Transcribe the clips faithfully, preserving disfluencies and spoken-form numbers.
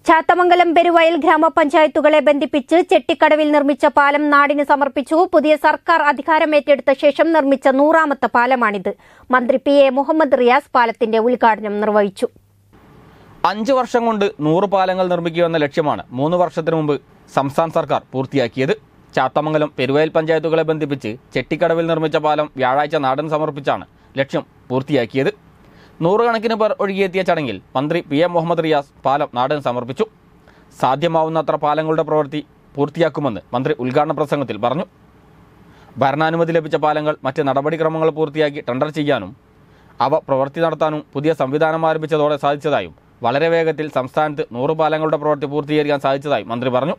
ചാത്തമംഗലം പെരുവയൽ ഗ്രാമപഞ്ചായത്തുകളെ ബന്ധിപ്പിച്ച് ചെട്ടിക്കടവിൽ നിർമ്മിച്ച പാലം നാടിന് സമർപ്പിച്ചു. പുതിയ സർക്കാർ അധികാരമേറ്റെടുത്ത ശേഷം നിർമ്മിച്ച നൂറാമത്തെ പാലമാണിത്. മന്ത്രി പി എ മുഹമ്മദ് റിയാസ് പാലത്തിന്റെ ഉദ്ഘാടനം നിർവഹിച്ചു. അഞ്ചു വർഷം കൊണ്ട് നൂറ് പാലങ്ങൾ നിർമ്മിക്കുമെന്ന ലക്ഷ്യമാണ് മൂന്ന് വർഷത്തിനു മുമ്പ് സംസ്ഥാന സർക്കാർ പൂർത്തിയാക്കിയത്. ചാത്തമംഗലം പെരുവയൽ പഞ്ചായത്തുകളെ ബന്ധിപ്പിച്ച് ചെട്ടിക്കടവിൽ നിർമ്മിച്ച പാലം വ്യാഴാഴ്ച നാടിന് സമർപ്പിച്ചാണ് ലക്ഷ്യം പൂർത്തിയാക്കിയത്. നൂറുകണക്കിന് പേർ ഒഴുകിയെത്തിയ ചടങ്ങിൽ മന്ത്രി പി എ മുഹമ്മദ് റിയാസ് പാലം നാടിന് സമർപ്പിച്ചു. സാധ്യമാവുന്നത്ര പാലങ്ങളുടെ പ്രവൃത്തി പൂർത്തിയാക്കുമെന്ന് മന്ത്രി ഉദ്ഘാടന പ്രസംഗത്തിൽ പറഞ്ഞു. ഭരണാനുമതി ലഭിച്ച പാലങ്ങൾ മറ്റ് നടപടിക്രമങ്ങൾ പൂർത്തിയാക്കി ടെൻഡർ ചെയ്യാനും അവ പ്രവൃത്തി നടത്താനും പുതിയ സംവിധാനം ആരംഭിച്ചതോടെ സാധിച്ചതായും വളരെ വേഗത്തിൽ സംസ്ഥാനത്ത് നൂറ് പാലങ്ങളുടെ പ്രവൃത്തി പൂർത്തീകരിക്കാൻ സാധിച്ചതായും മന്ത്രി പറഞ്ഞു.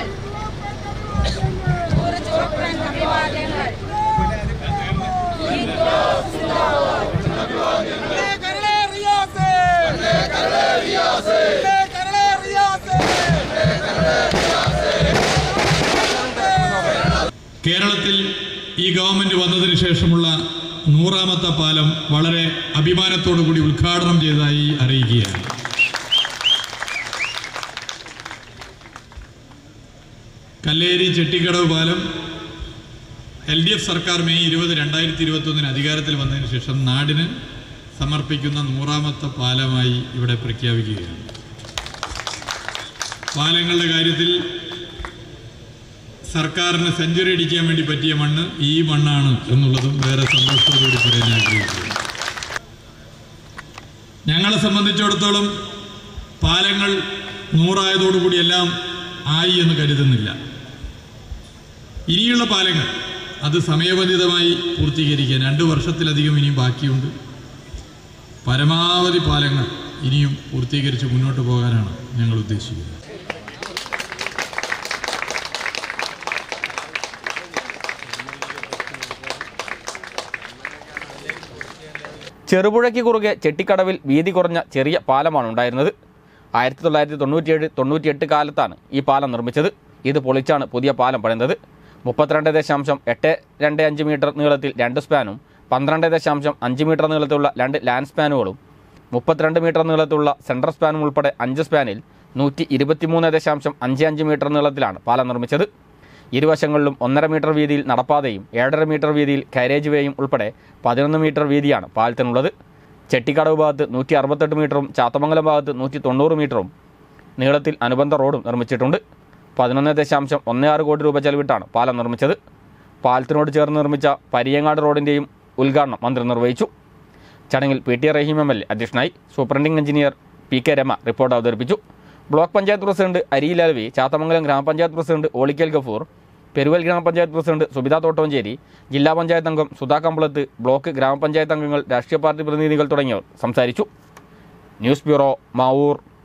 കേരളത്തിൽ ഈ ഗവൺമെന്റ് വന്നതിന് ശേഷമുള്ള നൂറാമത്തെ പാലം വളരെ അഭിമാനത്തോടു കൂടി ഉദ്ഘാടനം ചെയ്തതായി അറിയിക്കുകയാണ്. കല്ലേരി ചെട്ടിക്കടവ് പാലം എൽ ഡി എഫ് സർക്കാർ മെയ് ഇരുപത് രണ്ടായിരത്തി ഇരുപത്തി ഒന്നിന് അധികാരത്തിൽ വന്നതിന് ശേഷം നാടിന് സമർപ്പിക്കുന്ന നൂറാമത്തെ പാലമായി ഇവിടെ പ്രഖ്യാപിക്കുകയാണ്. പാലങ്ങളുടെ കാര്യത്തിൽ സർക്കാരിന് സെഞ്ചുറി അടിക്കാൻ വേണ്ടി പറ്റിയ മണ്ണ് ഈ മണ്ണാണ് എന്നുള്ളതും വേറെ സന്തോഷത്തോടുകൂടി പറയാൻ ആഗ്രഹിക്കുന്നു. ഞങ്ങളെ സംബന്ധിച്ചിടത്തോളം പാലങ്ങൾ നൂറായതോടുകൂടി എല്ലാം ആയി എന്ന് കരുതുന്നില്ല. ഇനിയുള്ള പാലങ്ങൾ അത് സമയബന്ധിതമായി പൂർത്തീകരിക്കാൻ രണ്ട് വർഷത്തിലധികം ഇനിയും ബാക്കിയുണ്ട്. പരമാവധി പാലങ്ങൾ ഇനിയും പൂർത്തീകരിച്ച് മുന്നോട്ട് പോകാനാണ് ഞങ്ങൾ ഉദ്ദേശിക്കുന്നത്. ചെറുപുഴയ്ക്ക് കുറുകെ ചെട്ടിക്കടവിൽ വീതി കുറഞ്ഞ ചെറിയ പാലമാണ് ഉണ്ടായിരുന്നത്. ആയിരത്തി തൊള്ളായിരത്തി തൊണ്ണൂറ്റിയേഴ് തൊണ്ണൂറ്റിയെട്ട് കാലത്താണ് ഈ പാലം നിർമ്മിച്ചത്. ഇത് പൊളിച്ചാണ് പുതിയ പാലം പണിതത്. മുപ്പത്തിരണ്ട് ദശാംശം എട്ട് രണ്ട് അഞ്ച് മീറ്റർ നീളത്തിൽ രണ്ട് സ്പാനും പന്ത്രണ്ട് ദശാംശം അഞ്ച് മീറ്റർ നീളത്തിലുള്ള രണ്ട് ലാൻഡ് സ്പാനുകളും മുപ്പത്തിരണ്ട് മീറ്റർ നീളത്തിലുള്ള സെൻട്രൽ സ്പാനും ഉൾപ്പെടെ അഞ്ച് സ്പാനിൽ നൂറ്റി ഇരുപത്തിമൂന്ന് ദശാംശം അഞ്ച് അഞ്ച് മീറ്റർ നീളത്തിലാണ് പാലം നിർമ്മിച്ചത്. ഇരുവശങ്ങളിലും ഒന്നര മീറ്റർ വീതിയിൽ നടപ്പാതയും ഏഴര മീറ്റർ വീതിയിൽ കാരേജ് വേയും ഉൾപ്പെടെ പതിനൊന്ന് മീറ്റർ വീതിയാണ് പാലത്തിനുള്ളത്. ചെട്ടിക്കടവ് ഭാഗത്ത് നൂറ്റി അറുപത്തെട്ട് മീറ്ററും ചാത്തമംഗലം ഭാഗത്ത് നൂറ്റി തൊണ്ണൂറ് മീറ്ററും നീളത്തിൽ അനുബന്ധ റോഡും നിർമ്മിച്ചിട്ടുണ്ട്. പതിനൊന്ന് ദശാംശം ഒന്ന് ആറ് കോടി രൂപ ചെലവിട്ടാണ് പാലം നിർമ്മിച്ചത്. പാലത്തിനോട് ചേർന്ന് നിർമ്മിച്ച പരിയങ്ങാട് റോഡിൻ്റെയും ഉദ്ഘാടനം മന്ത്രി നിർവഹിച്ചു. ചടങ്ങിൽ P T Rahim M L A അധ്യക്ഷനായി. Superintending engineer P K Rama report അവതരിപ്പിച്ചു. ബ്ലോക്ക് പഞ്ചായത്ത് പ്രസിഡന്റ് അരിയിൽ അലവി, ചാത്തമംഗലം ഗ്രാമപഞ്ചായത്ത് പ്രസിഡന്റ് ഓളിക്കൽ ഗഫൂർ, പെരുവൽ ഗ്രാമപഞ്ചായത്ത് പ്രസിഡന്റ് സുബിത തോട്ടോഞ്ചേരി, ജില്ലാ പഞ്ചായത്ത് അംഗം സുധാ കമ്പളത്ത്, ബ്ലോക്ക് ഗ്രാമപഞ്ചായത്ത് അംഗങ്ങൾ, രാഷ്ട്രീയ പാർട്ടി പ്രതിനിധികൾ തുടങ്ങിയവർ സംസാരിച്ചു. News bureau, Mavoor.